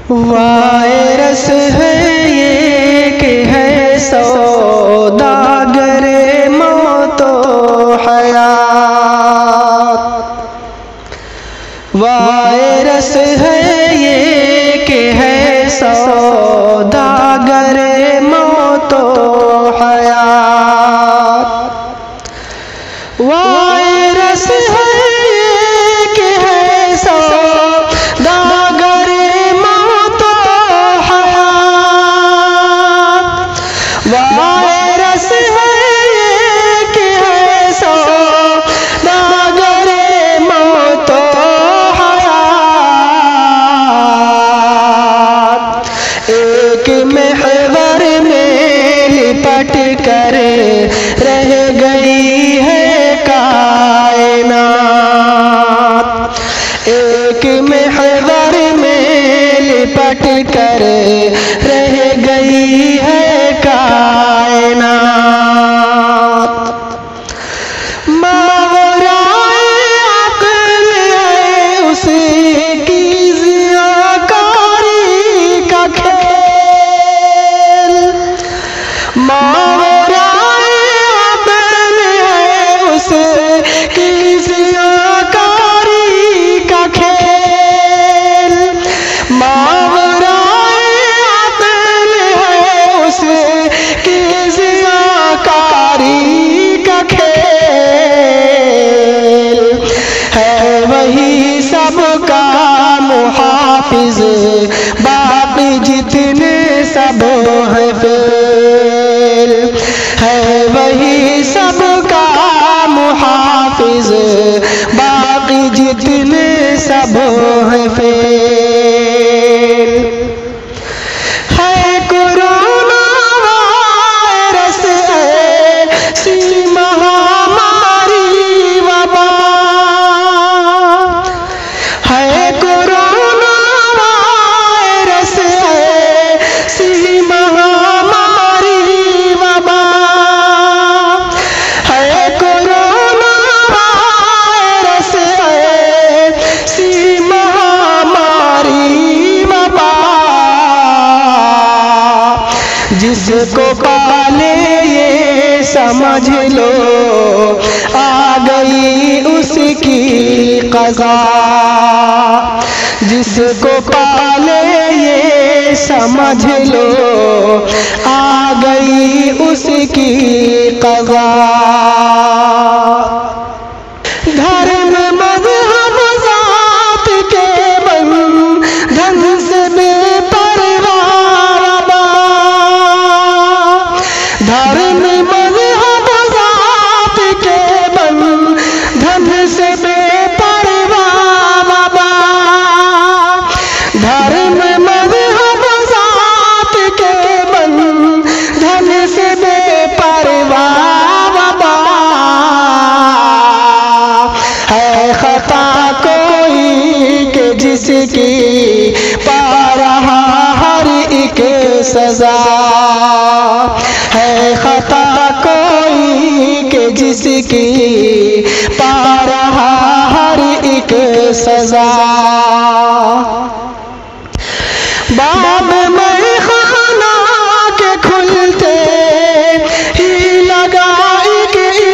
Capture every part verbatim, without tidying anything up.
Virus है ये कि है सौदागरे मौतो हयात। वायरस है ये कि है सौदागरे मौतो हयात। वायरस है ये कि है सौदागरे मौतो हयात। वायरस है ये कि है सौदागरे मौतो हयात। एक महवर में लिपट कर रह गई है कायनात। एक महवर में लिपट कर रह गई है कायनात। मावराए अक़ल है उसकी ज़ियाकारी का खेल। मावराए अक़ल है उसकी ज़ियाकारी का खेल। मावराए अक़ल है उसकी ज़ियाकारी का खेल। है वही सबका मुहाफिज बाकी जितने सब हैं फेल। है वही सबका मुहाफिज बाकी जितने सब हैं फेल। है कोरोना वायरस ऐसी महामारी वबा। है कोरोना वायरस ऐसी महामारी वबा। है कोरोना वायरस ऐसी महामारी वबा। जिसको पाले ये समझ लो आ गई उसकी क़ज़ा। जिसको पाले ये समझ लो आ गई उसकी क़ज़ा। धर्म मज़हब ज़ात के बंधन से बेपरवाह वबा। धर्म मज़हब ज़ात के बंधन से बेपरवाह वबा। धर्म मज़हब ज़ात के बंधन से बेपरवाह वबा। है खता कोई के जिसकी पा रहा हर एक सजा। है खता कोई के जिसकी पा रहा हर एक सजा। बाब में खाना के खुलते ही लगा एक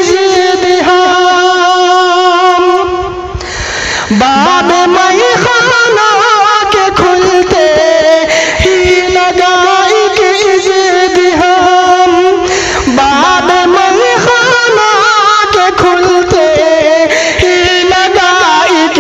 इज़्दिहाम। बाब में खाना के खुलते ही लगा एक इज़्दिहाम। बाब में खाना के खुलते ही लगा एक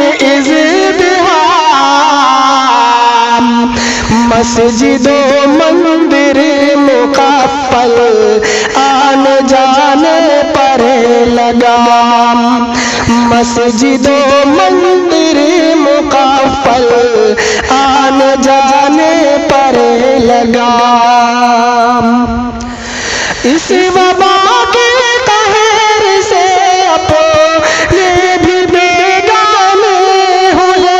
इज़्दिहाम। मस्जिदो मंदिर मुक़फ़्फ़ल आने जाने पर लगाम। मस्जिदो मंदिर मुक़फ़्फ़ल आने जाने पर लगाम। इस वबा के कहर से अपने भी बेगाने हुए।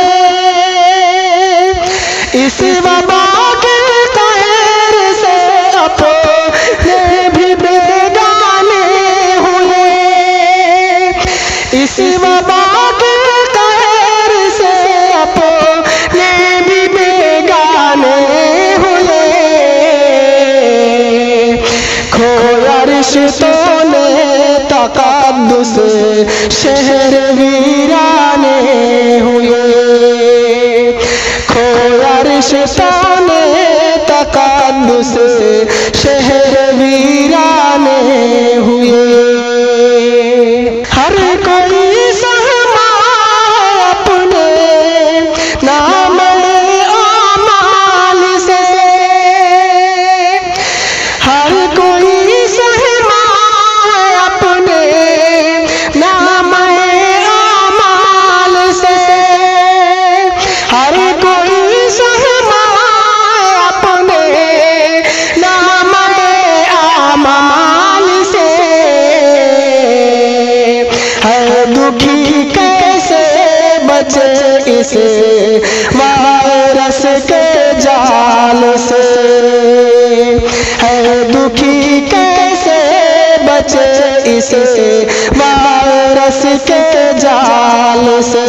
इस वबा के कहर से अपने भी बेगाने हुए। इस वबा के कहर से अपने भी बेगाने रिश्तों ने तक़द्दुस शहर वीराने हुए, खोया रिश्तों ने तक़द्दुस शहर वीराने हुए। हर कोई सहमा अपने नाम आमाल से, हर कोई सहमा अपने नाम आमाल से, हर कोई सहमा अपने नाम आमाल से। है दुखी कैसे बचे इसे वायरस के जाल से, है दुखी कैसे बचे इसे वायरस के जाल से।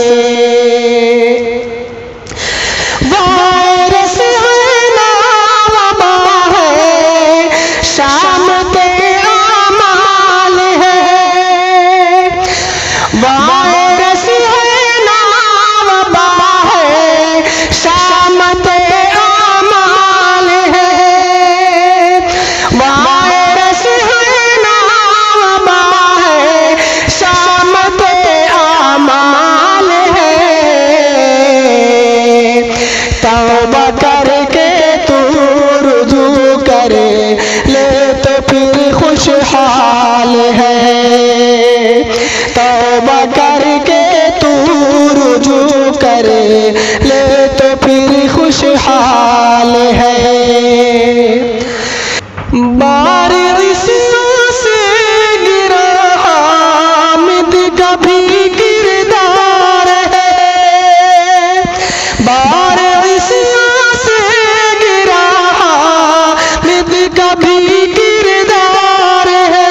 वायरस है ना वबा है, शाम के आमाल है। वायरस है ना वबा है, शाम के आमाल है। वायरस है ना वबा है, शाम के आमाल है। तौबा करके तू रुजू करे ले तो फिर खुशहाल है। तौबा करके तू रुजू करे ले तो फिर खुशहाल है। बारिशों से गिरा हामिद का भी किरदार है, बारिशों से गिरा हामिद का भी किरदार है।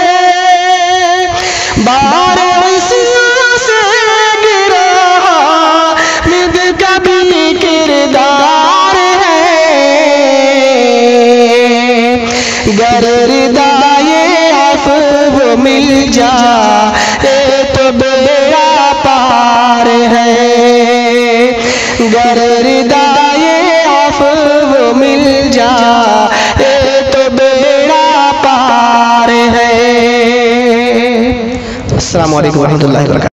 बारिशों से गिरा हामिद का भी किरदार है। गर रिदाए अफ़्व मिल जाए तो बेड़ा पार है। गर रिदाए अफ़्व मिल जाए तो बेड़ा पार है। अस्सलामु अलैकुम व रहमतुल्लाहि व बरकातहू।